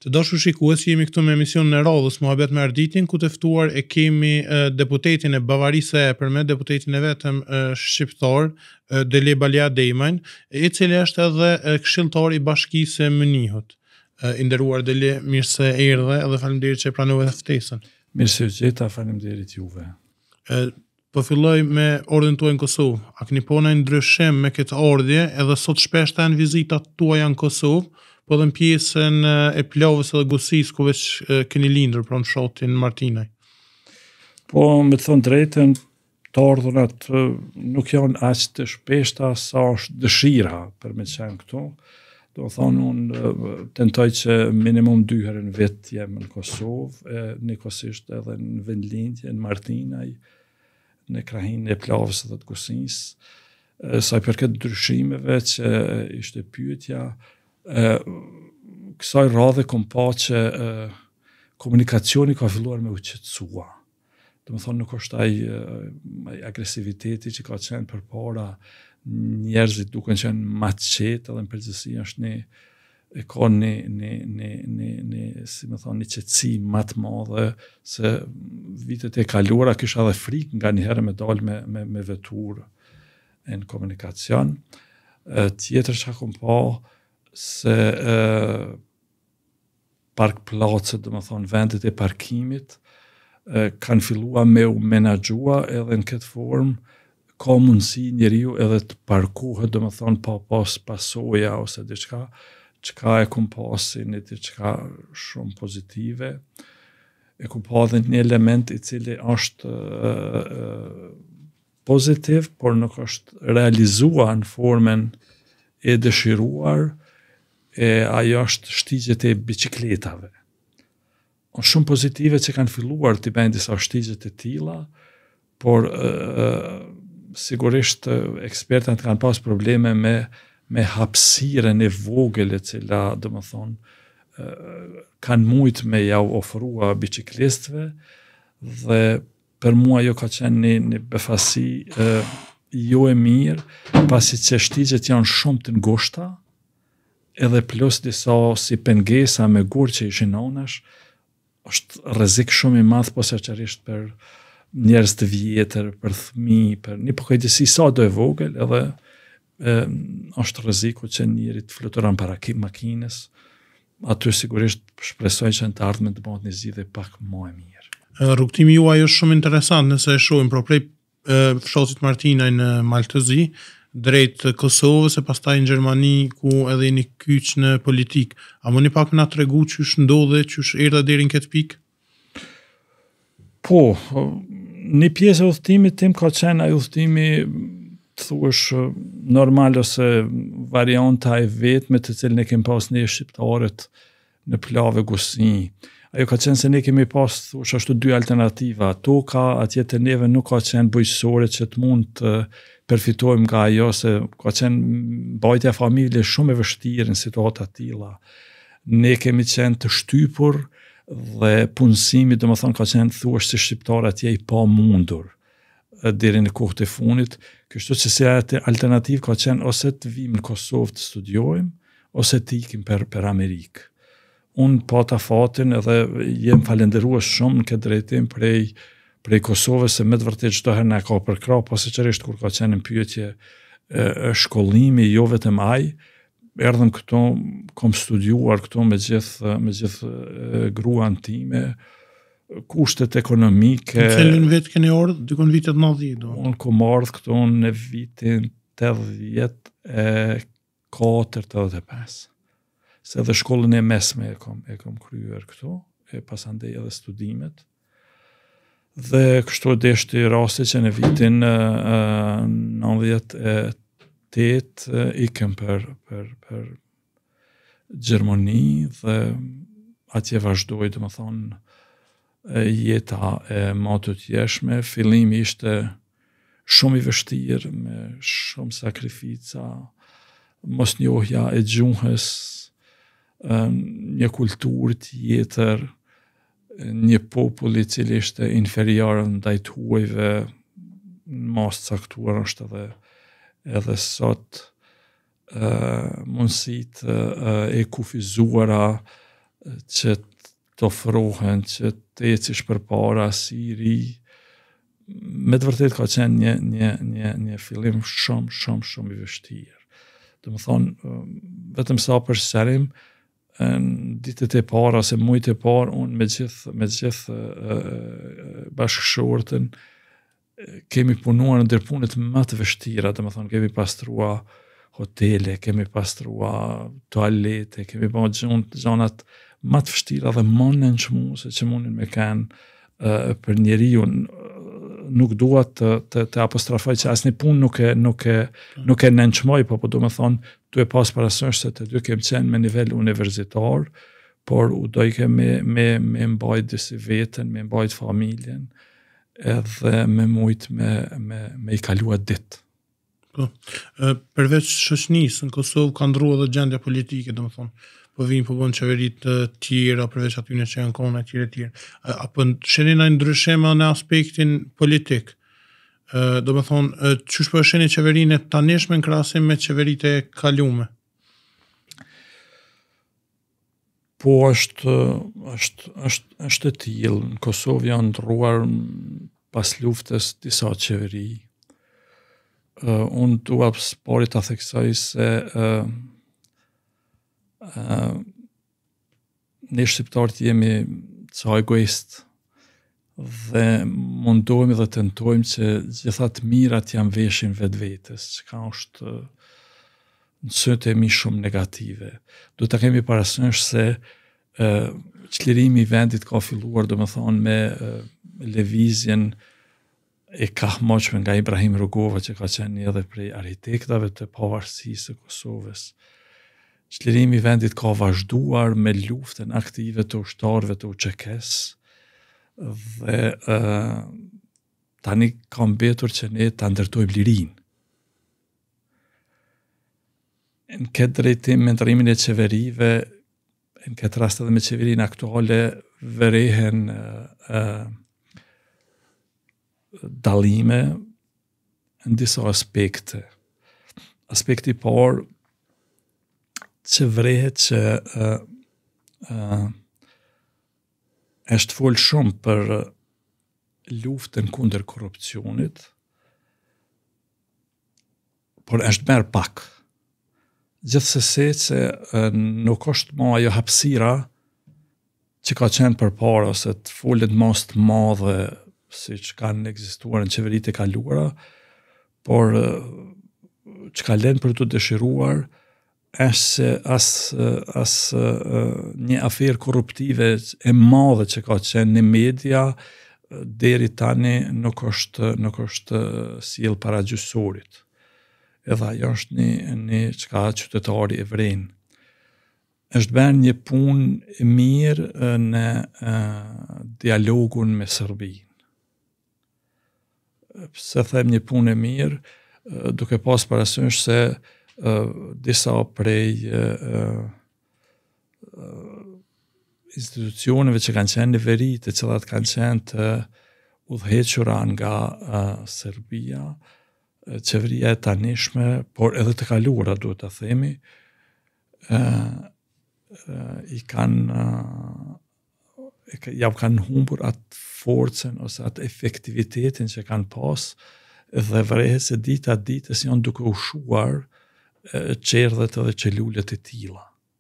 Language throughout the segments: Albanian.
Të dashur shikues, jemi këtu me emisionin e radhës Muhabet me Arditin, ku të ftuar e kemi deputetin e Bavarisë së Epërme, deputetin e vetëm shqiptar, Dele Balia Dejmajn, i cili është edhe këshilltar i Bashkisë së Mënihut. I nderuar Dele, mirë se erdhe dhe faleminderit që e pranove ftesën. Mirë se u gjeta, faleminderit juve. Po filloj me ardhjen tuaj në Kosovë. A keni po ndonjë ndryshim me këtë ardhje, edhe sot shpesh janë vizitat tuaja në Kosovë, po dhe në pjesën e Plovës edhe Gusisë, ku veç keni lindur pra në fshatin Martinaj? Po, me të thonë drejtën, të ardhurat nuk janë aq të shpeshta sa është dëshira për me qenë këtu. Do thonë, unë tentoj që minimum 2 herë në vit jem në Kosovë, njëkohësisht edhe në vendlindje, në Martinaj, në krahin e Plovës dhe të Gusisë. Sa i përket ndryshimeve që ishte pyetja, kësaj radhe kom pa që komunikacioni ka filluar me u qetësua. Do më thonë, nuk është ai agresiviteti që ka qenë përpara, njerëzit duken qenë ma të qetë, edhe në përgjithësi është si më thonë, një qetësi ma të madhe, se vitet e kaluara kisha edhe frikë nga një herë me dalë me vetur në komunikacion. Tjetër që kom pa, se parkplacet, do më thonë, vendet e parkimit, kanë fillua me u menaxhua edhe në këtë formë, ka mundësi njeriu edhe të parkohet, do më thonë, pa pas pasoja ose diçka, çka e kum pasi një diçka shumë pozitive. E kum pa edhe një element i cili është pozitiv, por nuk është realizuar në formën e dëshiruar, ajo është shtigjet e bicikletave. Është shumë pozitive që kanë filluar të bëjnë disa shtigjet e tilla, por sigurisht ekspertat kanë pas probleme me hapësirën e vogël e cila, do më thonë, kanë mujt me ja ofrua biciklistëve, dhe për mua jo ka qenë një befasi jo e mirë, pasi që shtigjet janë shumë të ngushta, edhe plus disa si pengesa me gur që ishin anash, është rrezik shumë i madh posaçërisht për njerëz të vjetër, për fëmijë, për një përkujtësi sa do e vogël, edhe është rreziku që njëri të fluturon para makinës. Aty sigurisht shpresoj që në të ardhmen të bëhet një zgjidhje pak më e mirë. Rrugtimi juaj është shumë interesant nëse e shohim pra prej fshatit Martinaj në Maltëzi, drejt Kosovës e pastaj në Gjermani, ku edhe jeni kyç në politik. A më një pak na tregu çysh ndodhe, çysh erdha deri në këtë pikë? Po, një pjesë e udhëtimit tim ka qenë ai udhëtimi, thuash, normal ose varianta e vetme të cilën e kemi pas ne shqiptarët në Plavë Gusi. Ajo ka qenë se ne kemi pas, thuash, ashtu 2 alternativa. Toka atje te neve nuk ka qenë bujqësore që të mund të përfitojmë nga ajo, se ka qenë mbajtja e familjes shumë e vështirë në situata të tilla. Ne kemi qenë të shtypur dhe punësimi, do më thonë, ka qenë thuash si shqiptar atje i pa mundur deri në kohët e fundit. Kështu që si alternativë ka qenë ose të vim në Kosovë të studiojmë, ose të ikim për Amerikë. Unë pata fatin edhe jem falenderues shumë në këtë drejtim prej Kosovës, se me të vërtet çdo herë na ka përkrah, posaçërisht kur ka qenë në pyetje shkollimi, jo vetëm ai, erdhëm këtu, kom studiuar këtu me gjithë gruan time, kushtet ekonomike. Në cilin vit keni ardhur? Dikon vitet 90 do. Unë kom ardhur këtu në vitin 84-85. Se edhe shkollën e mesme e kom kryer këtu, e pasandej edhe studimet. Dhe kështu deshti rasti që në vitin 98 ikëm për Gjermani dhe atje vazhdoj, do më thonë, jeta e matut jeshme. Fillimi ishte shumë i vështirë, me shumë sakrifica, mosnjohja e gjuhës, një kulturë tjetër, një popull i cili ishte inferior ndaj huajve, në mas caktuar është edhe sot, mundësit e kufizuara që të ofrohen, që të ecish përpara si i ri, me të vërtet ka qenë një fillim shumë i vështirë. Do të thonë, vetëm sa për sqarim, në ditët e para ose mujt e parë, unë me gjithë bashkëshortën kemi punuar në ndërpunët më të vështira, do të thonë kemi pastruar hotele, kemi pastruar toalete, kemi bërë gjonat më të vështira dhe më nënçmuese që mundin me kanë për njeriu. Nuk dua të apostrofoj që asnjë punë nuk e nënçmoj, po do të thonë tu e pas parasysh se të dy kemi qenë me nivel universitar, por u dojke me mbajt disi veten, me mbajt familjen, edhe me mujt me i kalua ditë. Po, përveç shoqënisë në Kosovë ka ndrua edhe gjendja politike, domethënë, po vinë po bën qeveri të tjera përveç atyre që janë konë etj. Apo sheni ndonjë ndryshim në aspektin politik? Domethënë, çysh po e sheni qeverinë e tanishme në krahasim me qeveritë e kaluara? Po është e tillë. Në Kosovë janë ndruar pas luftës disa qeveri. Unë dua pari ta theksoj se ne shqiptarët jemi ca egoist dhe mundohemi dhe tentojmë që gjitha të mirat janë veshin vetvetes, që është në sytë e mi shumë negative. Do të kemi parasysh se çlirimi i vendit ka filluar, do me thonë, me lëvizjen e kahmoqme nga Ibrahim Rugova, që ka qenë edhe prej arhitektave të pavarësisë së Kosovës. Çlirimi i vendit ka vazhduar me luftën aktive të ushtarëve të UÇK-s dhe tani ka mbetur që ne ta ndërtojmë lirinë. Në këtë drejtim, me ndryrimin e qeverive, në këtë rast edhe me qeverinë aktuale, vërehen dallime në disa aspekte. Aspekti i parë që vrehet që është folë shumë për luftën kundër korrupsionit, por është merr pak. Gjithsesi që nuk është më ajo hapësira që ka qenë përpara, ose të folet mas të madhe siç kanë ekzistuar në qeveritë e kaluara, por që ka lënë për të dëshiruar është as një aferë korruptive e madhe që ka qenë në media deri tani nuk është sjell para gjyqësorit. Edhe ajo është një çka qytetari e vren. Është bërë një punë e mirë në dialogun me Serbinë. Pse them një punë e mirë, duke pas parasysh se disa prej institucioneve që kanë qenë në veri, të cilat kanë qenë të udhëhequra nga Serbia, qeveria e tanishme, por edhe të kaluara, duhet ta themi, ja kanë humbur atë forcën ose atë efektivitetin që kanë pas, dhe vërehet se dita ditës janë duke ushuar qerdhet edhe çelulet e tilla.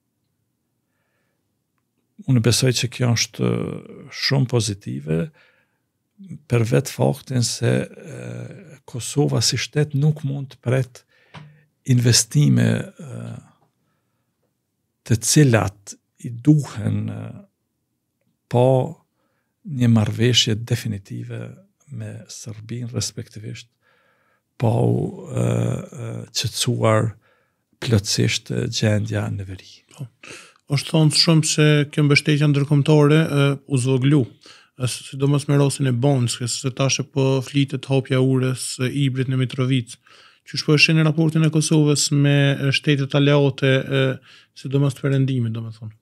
Unë besoj që kjo është shumë pozitive, për vetë faktin se Kosova si shtet nuk mund të pret investime të cilat i duhen pa një marrëveshje definitive me Serbinë, respektivisht pa u qetësuar plotësisht gjendja në veri. Është thonë shumë se kjo mbështetja ndërkombëtare u zvoglu, sidomos me rastin e Bonskës, se tash po flitet hapja urës Ibrit në Mitrovic. Qysh po e shihni raportin e Kosovës me shtetet aleate, sidomos të perëndimit, domethënë?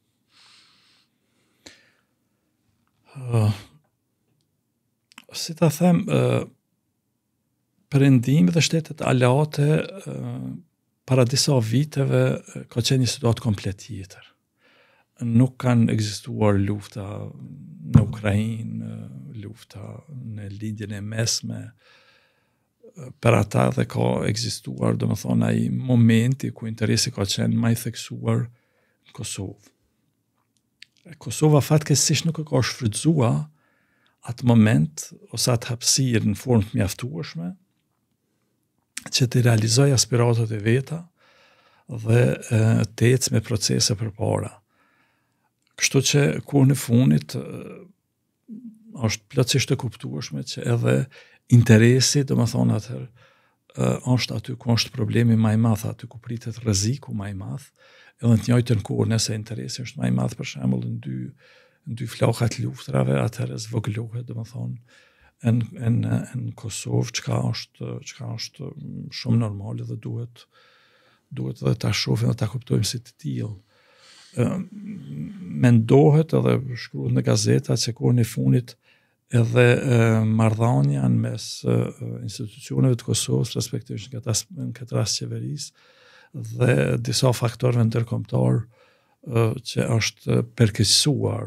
Si ta them, perëndimi dhe shtetet aleate para disa viteve ka qenë një situatë komplet tjetër. nuk kanë ekzistuar lufta në Ukrainë, lufta në lindjen e mesme. Për ata dhe ka ekzistuar, do më thonë, ai momenti ku interesi ka qenë më i theksuar në Kosovë. Kosova fatkeqësisht nuk e ka shfrytzuar atë moment ose atë hapësirë në formë të mjaftueshme që të realizoj aspiratat e veta dhe të ecë me procese përpara. Kështu që kohën e funit është plotësisht e kuptueshme që edhe interesi, do më thonë atëherë, është aty ku është problemi më i madh, aty ku pritet rreziku më i madh, edhe në të njëjtën kohë nëse interesi është më i madh për shembull në dy flaka të luftrave, atëherë zvogëlohet, do më thonë, në Kosovë, çka është shumë normale dhe duhet edhe ta shohim dhe ta kuptojmë si të tillë. Mendohet edhe shkruhet në gazeta që kohën e funit edhe marrëdhënia mes institucioneve të Kosovës, respektivisht në këtë rast qeverisë dhe disa faktorëve ndërkombëtar që është përkeqësuar,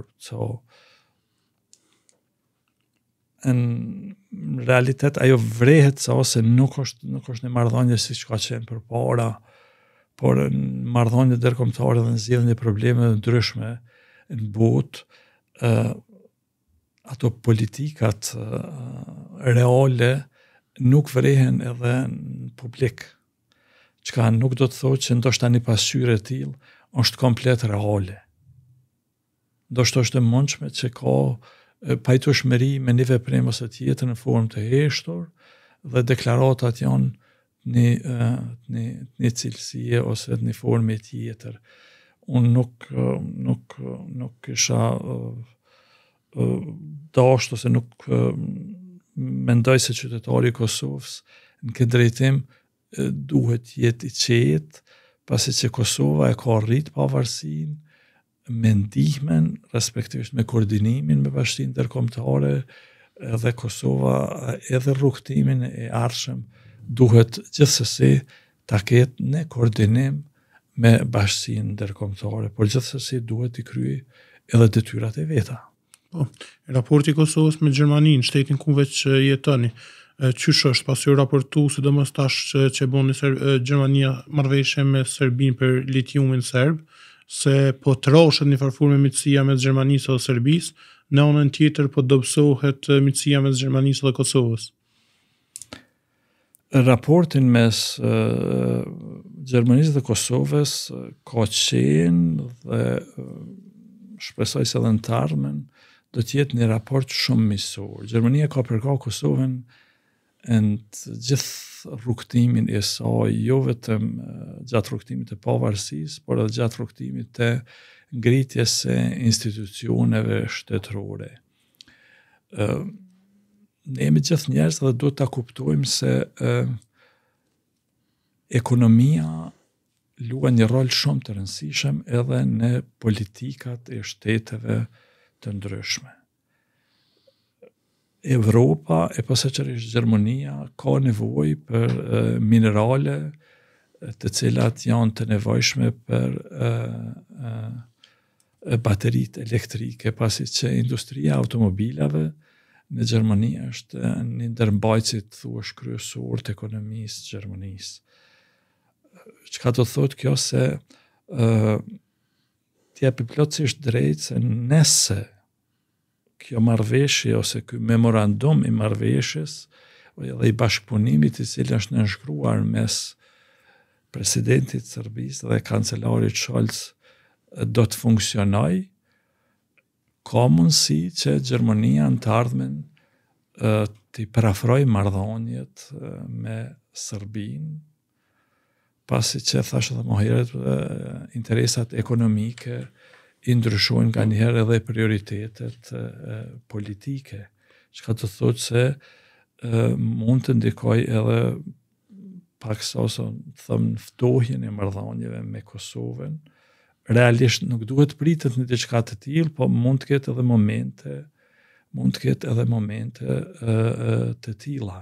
në realitet ajo vrehet ose nuk është një marrëdhënie siç ka qenë përpara, por në marrëdhënie ndërkombëtare dhe në zgjidhjen e problemeve ndryshme në botë, ato politikat reale nuk vrehen edhe në publik, çka nuk do të thotë që ndoshta një pasqyrë e tillë është komplet reale. Ndoshta është e mundshme që ka pajtueshmëri me një veprim ose tjetër në formë të heshtur dhe deklaratat janë një cilësie ose një formë tjetër. Unë nuk kisha dashur ose nuk mendoj se qytetari i Kosovës në këtë drejtim duhet jetë i qetë, pasi që Kosova e ka rrit pavarësinë me ndihmën, respektivisht me koordinimin me bashkinë ndërkombëtare, edhe Kosova edhe rrugtimin e ardhshëm duhet gjithsesi ta ketë në koordinim me bashkinë ndërkombëtare, por gjithsesi duhet i kryej edhe detyrat e veta. Po, raporti i Kosovës me Gjermaninë, shtetin ku veç jetoni, qysh është pasi u raportu sidomos tash që bën Gjermania marrëveshje me Serbinë për litiumin serb, se po troshet një farfurë me miqësia mes Gjermanisë dhe Serbisë, në anën tjetër po dobësohet miqësia mes Gjermanisë dhe Kosovës. Raportin mes Gjermanisë dhe Kosovës ka qenë dhe shpresoj se edhe në të ardhmen do të jetë një raport shumë miqësor. Gjermania ka përka Kosovën në të gjithë rrugtimin e saj, jo vetëm gjatë rrugtimit të pavarësisë, por edhe gjatë rrugtimit të ngritjes së institucioneve shtetërore. Ne jemi gjithë njerëz dhe duhet ta kuptojmë se ekonomia luan një rol shumë të rëndësishëm edhe në politikat e shteteve të ndryshme. Evropa e posaçërisht Gjermania ka nevojë për minerale të cilat janë të nevojshme për bateritë elektrike, pasi që industria e automobilave në Gjermani është një ndër mbajtësit thuaç kryesor të ekonomisë së Gjermanisë. Çka do thotë kjo se t'japi plotësisht drejt se nëse kjo marrëveshje ose ky memorandum i marrëveshjes dhe i bashkëpunimit i cili është nënshkruar mes presidentit të Serbisë dhe kancelarit Scholz do të funksionojë, ka mundësi që Gjermania në të ardhmen të parafrojë marrëdhëniet me Serbinë, pasi që thashë edhe më herët interesat ekonomike i ndryshojnë nga njëherë edhe prioritetet politike, çka do thotë se mund të ndikoj edhe paksa ose thëmë ftohjen e marrëdhënieve me Kosovën. Realisht nuk duhet pritet në diçka të tillë, po mund të ketë edhe momente të tilla.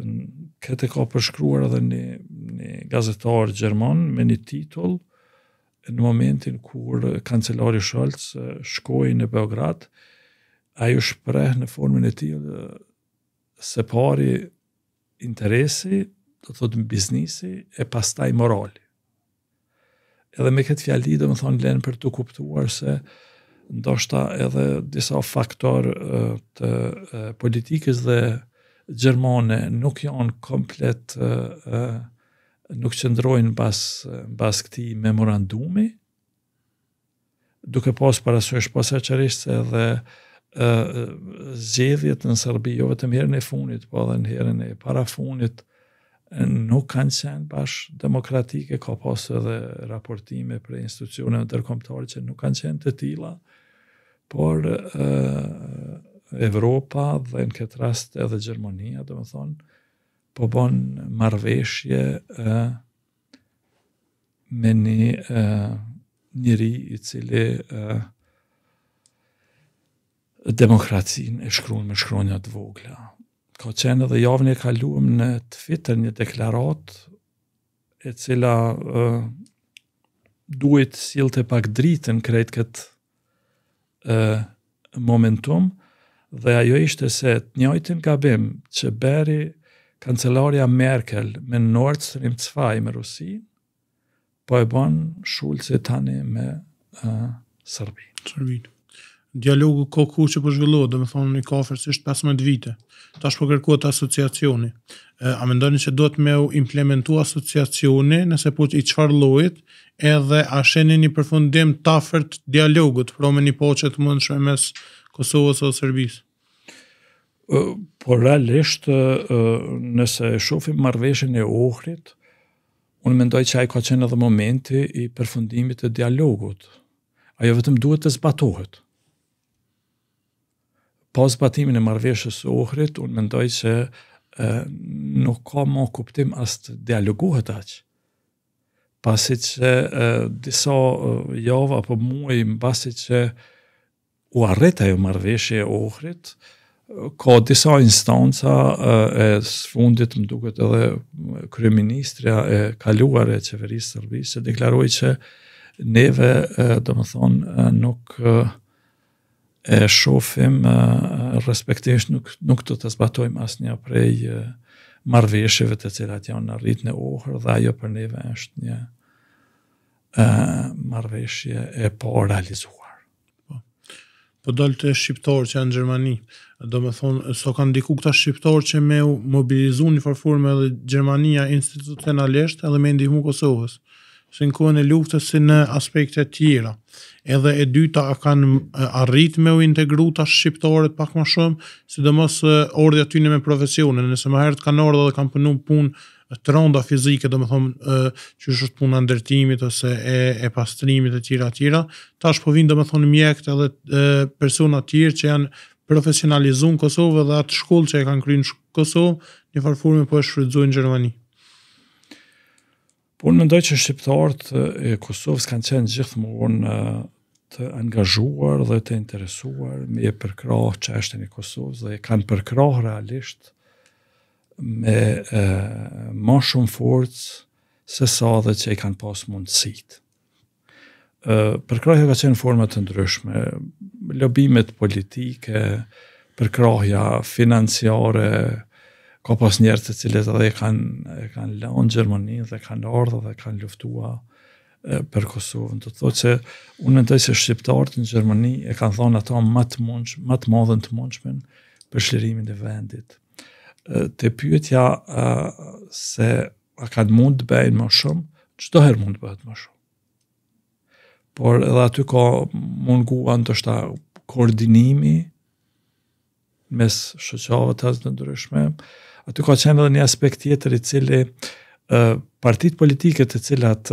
Këtë ka përshkruar edhe një gazetar gjerman me një titull në momentin kur kancelari Scholz shkoi në Beograd, ai u shpreh në formën e tillë se pari interesi, do thotë biznesi, e pastaj morali. Edhe me këtë fjali do më thonë lenë për të kuptuar se ndoshta edhe disa faktor të politikës dhe gjermane nuk janë komplet, nuk qëndrojnë bas këtij memorandumi, duke pas parasysh posaçërisht se edhe zgjedhjet në Serbi, jo vetëm herën e fundit, po edhe në herën e parafunit, nuk kanë qenë bash demokratike, ka pas edhe raportime për institucione ndërkombëtare që nuk kanë qenë të tilla, por Evropa dhe në këtë rast edhe Gjermania, do më thonë, po bon marrëveshje me një njëri i cili demokracinë e shkruan me shkronja të vogla. Ka qenë edhe javën e kaluar në Twitter një deklarat e cila duhet sillte pak dritën krejt këtë momentum, dhe ajo ishte se të njëjtin gabim që beri kancelaria Merkel me Nord Stream 2 me Rusin, po e bën Schulzi tani me Serbinë. Dialogu kohë që po zhvillohet, do të thonë një afërsisht 15 vite. Tash po kërkohet asociacioni. A mendoni që duhet me u implementu asociacioni, nëse po i çfarë llojit, edhe a sheni një përfundim të afërt dialogut, pra me një poçë të mundshme mes Kosovës dhe Serbisë? Por realisht, nëse shohim marrëveshjen e Ohrit, unë mendoj që ai ka qenë edhe momenti i përfundimit të dialogut. Ajo vetëm duhet të zbatohet. Pas zbatimin e marrëveshjes së Ohrit, unë mendoj që nuk ka më kuptim as të dialogohet aq. Pasi që disa javë apo muaj mbasi që u arrit ajo marrëveshje e Ohrit, ka disa instanca e fundit, më duket edhe kryeministrja e kaluar e qeverisë Serbisë që deklaroi që neve, do më thonë, nuk e shohim respektivisht nuk do të zbatojmë asnjë prej marrëveshjeve të cilat janë arrit në Ohër, dhe ajo për neve është një marrëveshje e pa realizuar. Po dalë të shqiptarë që janë në Gjermani, do me thonë, so kanë ndiku këta shqiptarë që me u mobilizu një farforme edhe Gjermania institucionalisht edhe me ndihmu Kosovës, se në kohën e luftës si në aspekte tjera. Edhe e dyta, a kanë arrit me u integru ta shqiptarët pak më shumë, sidomos ardhja tyne me profesionin, nëse më herët kanë ardhur dhe kanë punu punë të rënda fizike, do me thonë që është puna ndërtimit ose e pastrimit e tjera, tash po vinë do me thonë mjekët edhe persona tjerë që janë profesionalizuar në Kosovë dhe atë shkollë që e kanë kryer në Kosovë, një farforme po e shfrytëzojnë në Gjermani. Po unë mendoj që shqiptarët e Kosovës kanë qenë gjithmonë të angazhuar dhe të interesuar me e përkrah çështjen e Kosovës dhe e kanë përkrah realisht me më shumë forcë se sa dhe që i kanë pas mundësitë. Përkrahja ka qenë forma të ndryshme, lobimet politike, përkrahja financiare, ka pas njerëz të cilët edhe e kanë lënë Gjermaninë dhe kanë ardhur dhe kanë luftuar për Kosovën. Do të thotë se unë mendoj se shqiptarët në Gjermani e kanë thënë ato më të madhen të mundshme për çlirimin e vendit. Te pyetja se a kanë mund të bëjnë më shumë, çdo herë mund të bëhet më shumë. Por edhe aty ka mungua ndoshta koordinimi mes shoqave të ndryshme. Aty ka qenë edhe një aspekt tjetër i cili partitë politike të cilat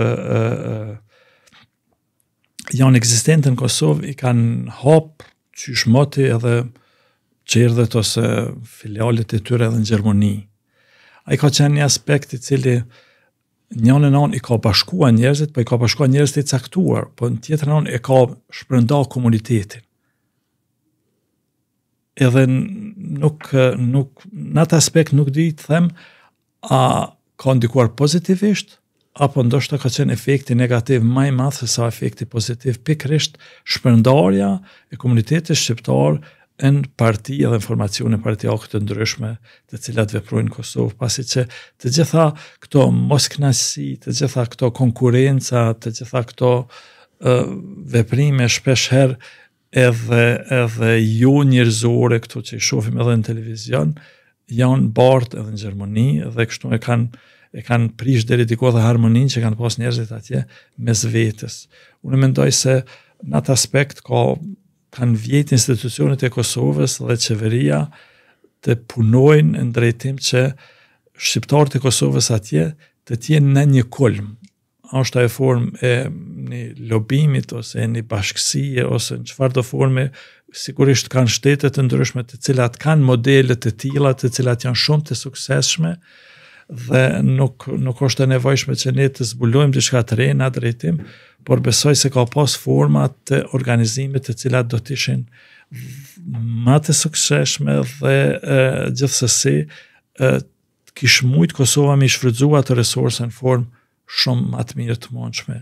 janë ekzistente në Kosovë i kanë hapë qysh moti edhe qerdhet ose filialet e tyre edhe në Gjermani. Ai ka qenë një aspekt i cili njënë anë i ka bashkuar njerëzit, po i ka bashkuar njerëzit e caktuar, po në tjetër anë e ka shpërnda komunitetin. Edhe nuk në atë aspekt nuk di të them a ka ndikuar pozitivisht apo ndoshta ka qenë efekti negativ më i madh se sa efekti pozitiv, pikërisht shpërndarja e komunitetit shqiptar në parti dhe informacione partijake të ndryshme të cilat veprojnë në Kosovë, pasi që të gjitha këto moskënaqësi, të gjitha këto konkurenca, të gjitha këto veprime shpesh herë edhe jo njerëzore, këto që i shohim edhe në televizion, janë bartë edhe në Gjermani dhe kështu e kanë prish deri diku dhe harmoninë që kanë pas njerëzit atje mes vetes. Unë mendoj se në atë aspekt kanë vjet institucionet e Kosovës dhe qeveria të punojnë në drejtim që shqiptarët e Kosovës atje të tjenë në një kulm. Është ajo formë e një lobimit ose një bashkësie ose në çfarëdo forme, sigurisht kanë shtete të ndryshme të cilat kanë modele të tilla, të cilat janë shumë të suksesshme dhe nuk është e nevojshme që ne të zbulojmë diçka të re në atë drejtim, por besoj se ka pas forma të organizimit të cilat do të ishin më të suksesshme dhe gjithsesi kish mujt Kosova me shfrytzuar ato resurse në formë shumë më të mirë të mundshme.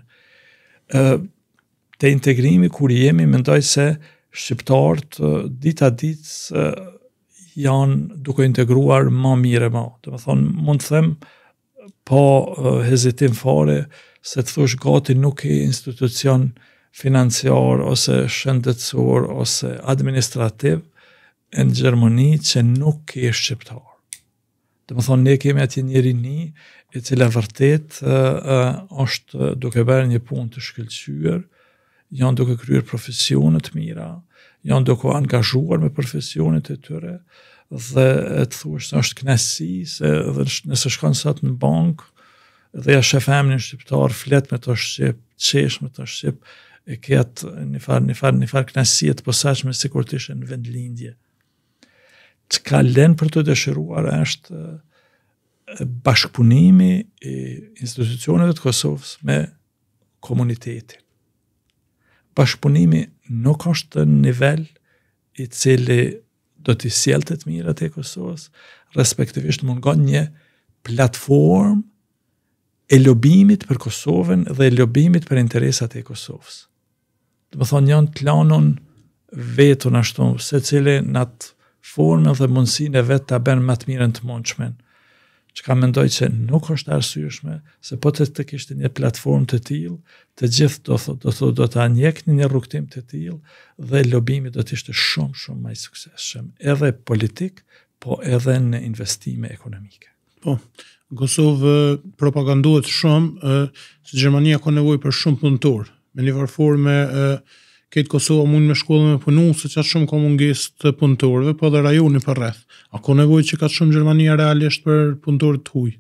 Te integrimi kur jemi, mendoj se shqiptarët dita ditë janë duke integruar më mirë më. Do të thonë, mund të them pa hezitim fare se të thosh gati nuk e institucion financiar ose shëndetësor ose administrativ në Gjermani që nuk ke shqiptar. Do të thonë, ne kemi atje një rini e cila vërtet është duke bërë një punë të shkëlqyer, janë duke kryer profesione të mira, janë duke angazhuar me profesionet e tyre dhe të thuash se është kënaqësi se nëse shkon sot në bankë dhe ja shef emrin shqiptar, flet me të shqip, qesh me të shqip, e ketë një farë kënaqësie të posaçme sikur të ishe në vendlindje. Çka lën për të dëshiruar është bashkëpunimi i institucioneve të Kosovës me komunitetin. Bashkëpunimi nuk është në nivel i cili do t'i sjellte të mirat e Kosovës, respektivisht mungon një platformë e lobimit për Kosovën dhe e lobimit për interesat e Kosovës. Do të thonë janë të lanun vetun ashtu, secili në atë formën dhe mundësinë e vet ta bën më të mirën të mundshme. Çka mendoj që nuk është arsyeshme, se po të kishte një platformë të tillë, të gjithë do ta njeknin një rrugtim të tillë dhe lobimi do të ishte shumë më i suksesshëm, edhe politik, po edhe në investime ekonomike. Po, në Kosovë propagandohet shumë se Gjermania ka nevojë për shumë punëtor. Me një forme këtë Kosova mund me shkollën me punu, se qatë shumë ka mungesë të punëtorëve, po dhe rajoni për rreth. A ka nevojë që ka shumë Gjermania realisht për punëtorë të huaj?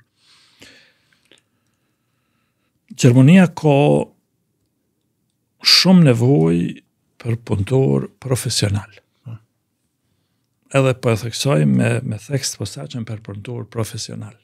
Gjermania ka shumë nevojë për punëtor profesional. Edhe po e theksoj me theks të posaçëm për punëtor profesional.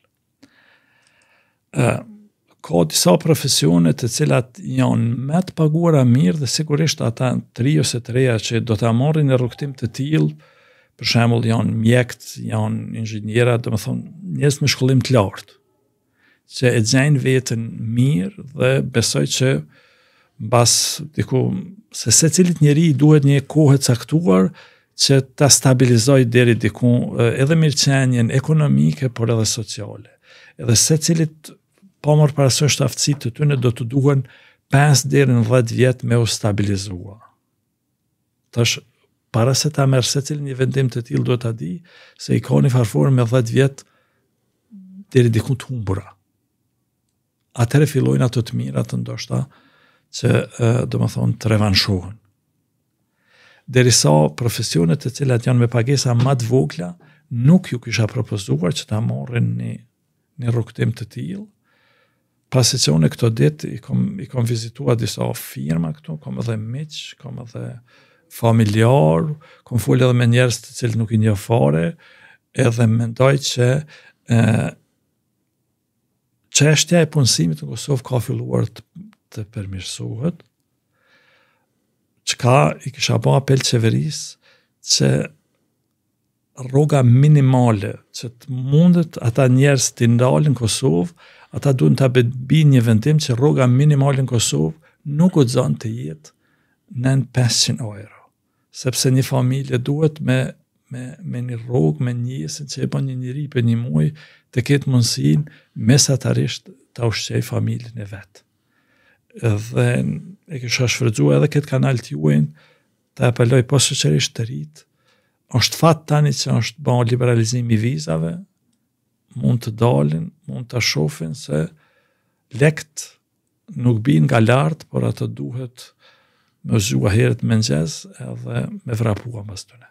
Ka disa profesione të cilat janë më të paguara mirë dhe sigurisht ata 3 ose 3 që do ta marrin në rrugtim të tillë, për shembull janë mjekët, janë inxhiniera, domethënë njerëz me shkollim të lartë, që e gjejnë veten mirë dhe besoj që mbas diku se secilit njeri duhet një kohë të caktuar që ta stabilizojë deri diku edhe mirëqenien ekonomike por edhe sociale. Edhe secilit pa marrë parasysh aftësitë të tyre do të duhen 5 deri në 10 vjet me u stabilizuar. Tash para se ta merr secili një vendim të tillë duhet ta di se i ka një farformë me 10 vjet deri diku të humbura. Atëherë fillojnë ato të mirat ndoshta që domethënë të revanshohen. Derisa profesionet të cilat janë me pagesa më të vogla nuk ju kisha propozuar që ta marrin një rrugtim të tillë. Pasi që unë këto ditë i kom vizituar disa firma këtu, kom edhe miq, kom edhe familjar, kom folur edhe me njerëz të cilët nuk i njeh fare, edhe mendoj që çështja e punësimit në Kosovë ka filluar të përmirësohet. Çka i kisha bë apel qeverisë që rroga minimale që të mundet ata njerëz të ndalin Kosovë, ata duhen ta bëjnë një vendim që rroga minimale në Kosovë nuk guxon të jetë nën 500 euro. Sepse një familje duhet me një rrogë, me njësin që e bën një njeri për një muaj, të ketë mundësinë mesatarisht ta ushqej familjen e vet. Dhe e kisha shfrytzuar edhe këtë kanal të juajn, të apeloj poshtë të rit. Është fat tani që është bën liberalizimi i vizave, mund të dalin, mund të shohin se lekt nuk bin nga lart, por ato duhet me zhua herët mëngjes edhe me vrapua mbas tyne.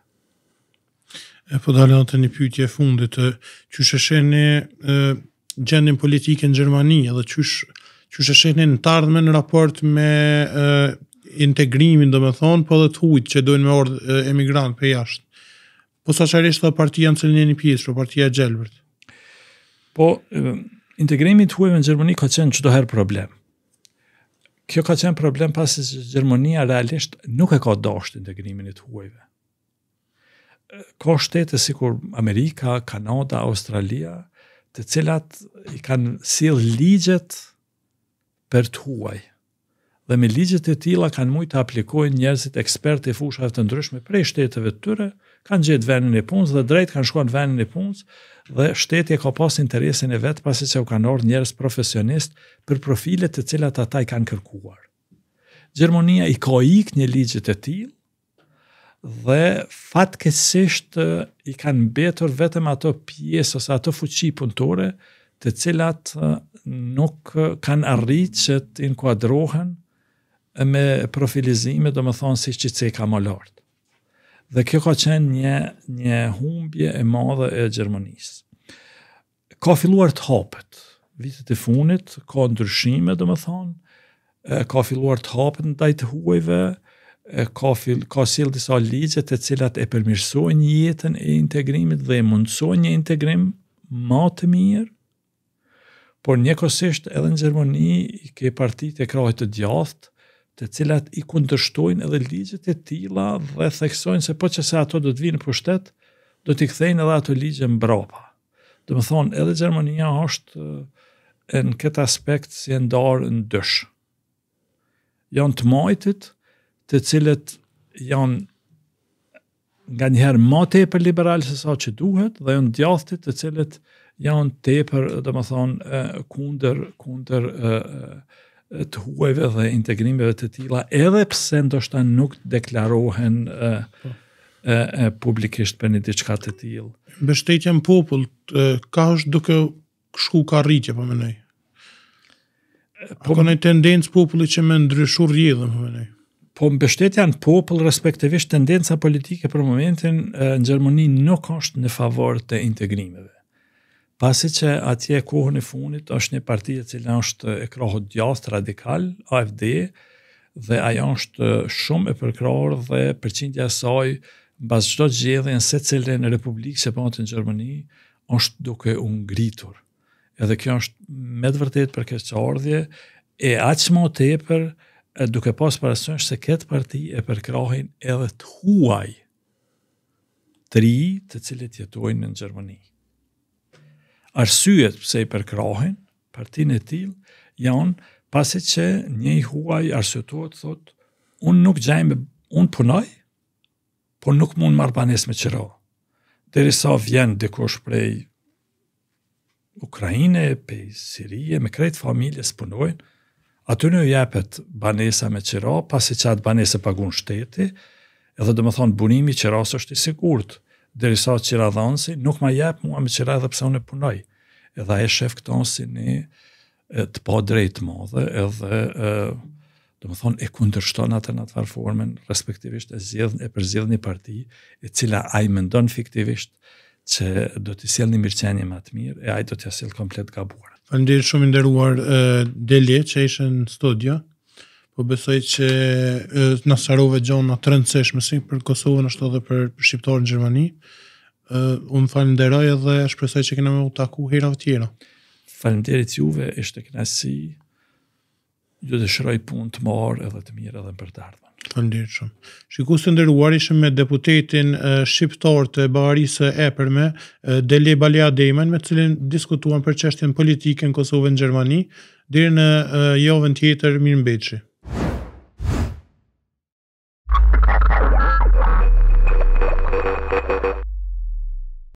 Po dalën të një pyetje fundit, qysh e shehni gjendjen politike në Gjermani edhe qysh e shehni në të ardhmen në raport me integrimin, domethënë, po edhe të huajt që dojnë me ardhë emigrant për jashtë. Posaçërisht edhe partia në cilën jeni pjesë, partia e Gjelbërt. Po, integrimi të huajve në Gjermani ka qenë çdoherë problem. Kjo ka qenë problem pasi që Gjermania realisht nuk e ka dashur integrimin e të huajve. Ka shtete sikur Amerika, Kanada, Australia, të cilat i kanë sill ligjet për të huaj. Dhe me ligjet e tilla kanë mujtë të aplikojnë njerëzit ekspertë e fushave të ndryshme prej shteteve të tyre, kanë gjetë vendin e punës dhe drejt kanë shkuar në vendin e punës dhe shteti ka pas interesin e vet pasi që u kanë ardhur njerëz profesionist për profilet të cilat ata i kanë kërkuar. Gjermania i ka ikë një ligjet e tillë dhe fatkeqësisht i kanë mbetur vetëm ato pjesë ose ato fuqi punëtore të cilat nuk kanë arritur që të inkuadrohen me profilizime, domethënë si që ka më lart. Dhe kjo ka qenë një humbje e madhe e Gjermanisë. Ka filluar të hapet. Vitet e funit ka ndryshime, domethënë, ka filluar të hapet ndaj të huajve, ka sjell disa ligje të cilat e përmirësojnë jetën e integrimit dhe e mundsojnë një integrim më të mirë. Por njëkohësisht edhe në Gjermani ke partitë e krahut të djathtë, të cilat i kundërshtojnë edhe ligjet e tilla dhe theksojnë se po që se ato do të vinë në pushtet, do t'i kthejnë edhe ato ligje mbrapa. Domethënë, edhe Gjermania është në këtë aspekt si e ndarë në dysh. Janë të majtit, të cilët janë nga njëherë më tepër liberal se sa që duhet, dhe janë djathtit të cilët janë tepër, domethënë, kundër të huajve dhe integrimeve të tilla, edhe pse ndoshta nuk deklarohen publikisht për një diçka të tillë. Mbështetja në popull, ka është duke shku ka rritje, po mendoj. Ka një tendencë populli që me ndryshu rrjedhën, po mendoj. Po mbështetja në popull, respektivisht tendenca politike për momentin në Gjermani nuk është në favor të integrimeve. Pasi që atje kohën e funit është një parti e cila është e krahut djathtë radikal, AFD, dhe ajo është shumë e përkrahur dhe përqindja e saj mbas çdo zgjedhje në secilën republikë që bëhet në Gjermani është duke u ngritur. Edhe kjo është me të vërtetë për keqardhje e aq më tepër duke pas parasysh se këtë parti e përkrahin edhe të huaj të ri të cilët jetojnë në Gjermani. Arsyet pse i përkrahin partinë e tillë janë pasi që një i huaj arsyetohet thotë unë nuk gjejmë, unë punoj, por nuk mund marr banesë me qira. Derisa vjen dikush prej Ukraine, prej Sirie, me krejt familjes punojnë, aty në jepet banesa me qira, pasi që atë banese pagun shteti, edhe domethënë bunimi i qiras është i sigurt. Derisa qiradhënësi nuk ma jep mua me qira edhe pse unë punoj. Edhe ai shef këto si një të pa drejtë madhe, edhe domethënë e kundërshton atë në atë formën, respektivisht e përzjedh një parti e cila ai mendon fiktivisht që do t'i sjellë një mirëqenie më të mirë e ai do t'ia sjellë komplet gabuar. Faleminderit shumë i nderuar Deli që ishe në studio. Po besoj që na sqarove gjëra të rëndësishme si për Kosovën ashtu edhe për shqiptarët në Gjermani. Unë falenderoj dhe shpresoj që kena me u taku herave tjera. Faleminderit juve, ishte kënaqësi. Ju dëshiroj punë të mirë edhe të mirë edhe për të ardhmen. Faleminderit shumë. Shikues të nderuar, ishim me deputetin shqiptar të Bavarisë e Epërme, Dele Balia Dejman, me të cilin diskutuan për çështjen politike në Kosovë e në Gjermani. Deri në javën tjetër, mirëmbëjtje.